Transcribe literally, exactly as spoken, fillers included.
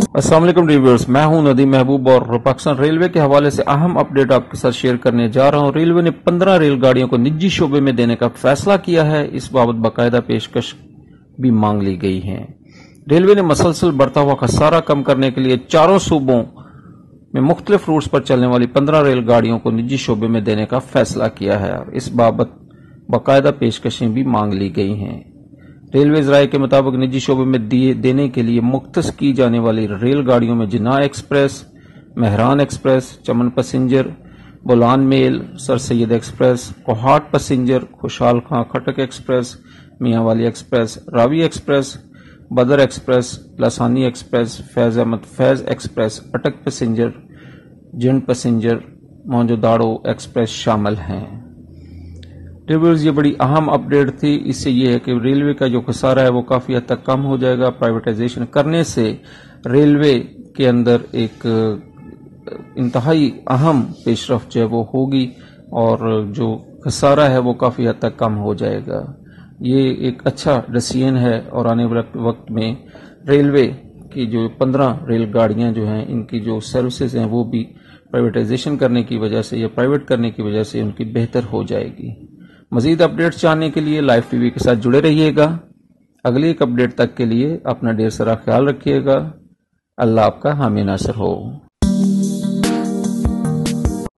अस्सलाम वालेकुम रिव्यूअर्स, मैं हूं नदी महबूब और पाकिस्तान रेलवे के हवाले से अहम अपडेट आपके साथ शेयर करने जा रहा हूं। रेलवे ने पंद्रह रेलगाड़ियों को निजी शोबे में देने का फैसला किया है। इस बाबत बाकायदा पेशकश भी मांग ली गई है। रेलवे ने मसलसल बढ़ता हुआ खसारा कम करने के लिए चारों सूबों में मुख्तलिफ रूट्स पर चलने वाली पंद्रह रेलगाड़ियों को निजी शोबे में देने का फैसला किया है और इस बाबत बाकायदा पेशकशें भी मांग ली गई हैं। रेलवे राय के मुताबिक निजी शोबे में दिए देने के लिए मुख्तस की जाने वाली रेलगाड़ियों में Jinnah express, Mehran express, Chaman passenger, Bolan mail, sir Syed express, Kohat passenger, Khushal Khan Khattak express, Mianwali express, Ravi express, Badar express, Lasani express, Faiz Ahmed Faiz express, Attock passenger, Jinnah passenger, Mohenjo Daro express शामिल हैं। रिव्यूअर्स, ये बड़ी अहम अपडेट थी। इससे ये है कि रेलवे का जो खसारा है वो काफी हद तक कम हो जाएगा। प्राइवेटाइजेशन करने से रेलवे के अंदर एक इंतहाई अहम पेशरफ्त जो है वो होगी और जो खसारा है वो काफी हद तक कम हो जाएगा। ये एक अच्छा डिसीजन है और आने वाले वक्त में रेलवे की जो पंद्रह रेलगाड़ियां जो हैं इनकी जो सर्विसेज हैं वो भी प्राइवेटाइजेशन करने की वजह से या प्राइवेट करने की वजह से उनकी बेहतर हो जाएगी। मजीद अपडेट्स जानने के लिए लाइव टीवी के साथ जुड़े रहिएगा। अगली एक अपडेट तक के लिए अपना ढेर सारा ख्याल रखिएगा। अल्लाह आपका हामी नासर हो।